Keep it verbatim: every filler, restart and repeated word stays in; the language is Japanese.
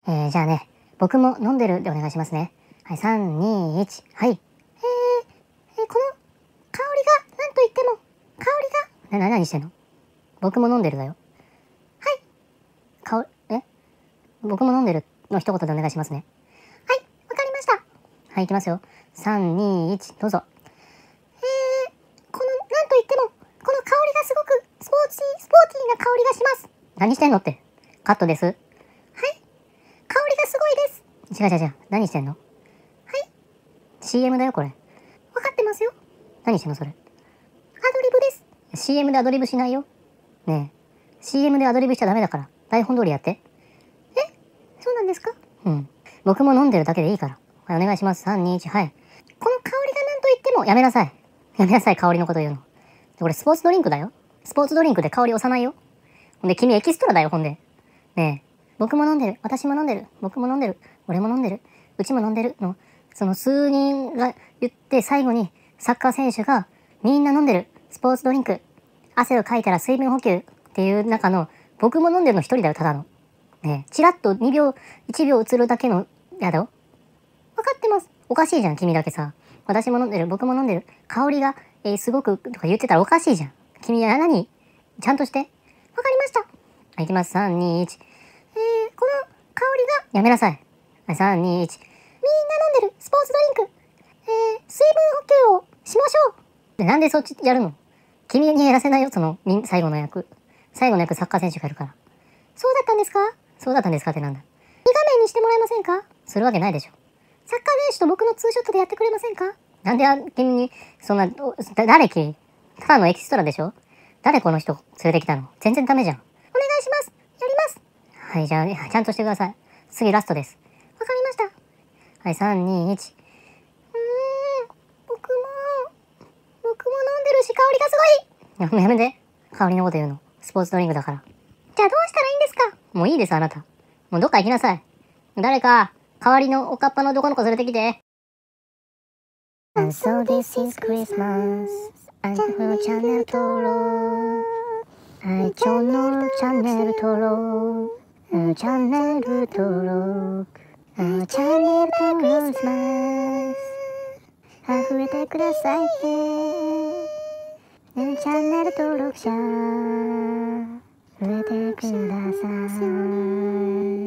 えー、じゃあね、僕も飲んでるでお願いしますね。はい、さん、に、いち、はい。えー、えー、この香りが、なんと言っても、香りが、な、な、何してんの？僕も飲んでるだよ。はい。香り、え僕も飲んでるの一言でお願いしますね。はい、わかりました。はい、いきますよ。さん、に、いち、どうぞ。えー、この、なんと言っても、この香りがすごくスポーツィー、スポーティーな香りがします。何してんのって。カットです。はい。香りがすごいです。違う違う違う。何してんの？はい。シーエム だよ、これ。わかってますよ。何してんの、それ。アドリブです。シーエム でアドリブしないよ。ねえ。シーエム でアドリブしちゃダメだから。台本通りやって。え？そうなんですか？うん。僕も飲んでるだけでいいから。はい、お願いします。さん、に、いち、はい。この香りが何と言っても、やめなさい。やめなさい、香りのこと言うの。これスポーツドリンクだよ。スポーツドリンクで香り押さないよ。ほんで、君エキストラだよ、ほんで。ねえ。僕も飲んでる。私も飲んでる。僕も飲んでる。俺も飲んでる。うちも飲んでるの。その数人が言って最後にサッカー選手がみんな飲んでる。スポーツドリンク。汗をかいたら水分補給っていう中の僕も飲んでるの一人だよ、ただの。ねえ。チラッとにびょう、いちびょう映るだけのやだよ。わかってます。おかしいじゃん、君だけさ。私も飲んでる。僕も飲んでる。香りが、えー、すごくとか言ってたらおかしいじゃん。君は何？ちゃんとして。わかりました。はい、いきます。さん、に、いち。えー、この香りが、やめなさい。はい、さん、に、いち。みんな飲んでるスポーツドリンク。えー、水分補給をしましょう。で、なんでそっちやるの？君にやらせないよ、その、最後の役。最後の役、サッカー選手がいるから。そうだったんですか？そうだったんですかってなんだ。に画面にしてもらえませんか？するわけないでしょ。サッカー選手と僕のツーショットでやってくれませんか？なんであ君に、そんな、だ誰君？ただのエキストラでしょ？誰この人連れてきたの？全然ダメじゃん。お願いします。やります。はい、じゃあ、ちゃんとしてください。次ラストです。わかりました。はい、さん、に、いち。うーん、僕も、僕も飲んでるし香りがすごい。やめて。香りのこと言うの。スポーツドリンクだから。じゃあどうしたらいいんですか？もういいです、あなた。もうどっか行きなさい。誰か、代わりのおかっぱの男の子連れてきて。And so this is Christmas. アイチョのチャンネル登録。アイチョのチャンネル登録。チャンネル登録。チャンネル登録します。増えてくださいね。チャンネル登録者。増えてください。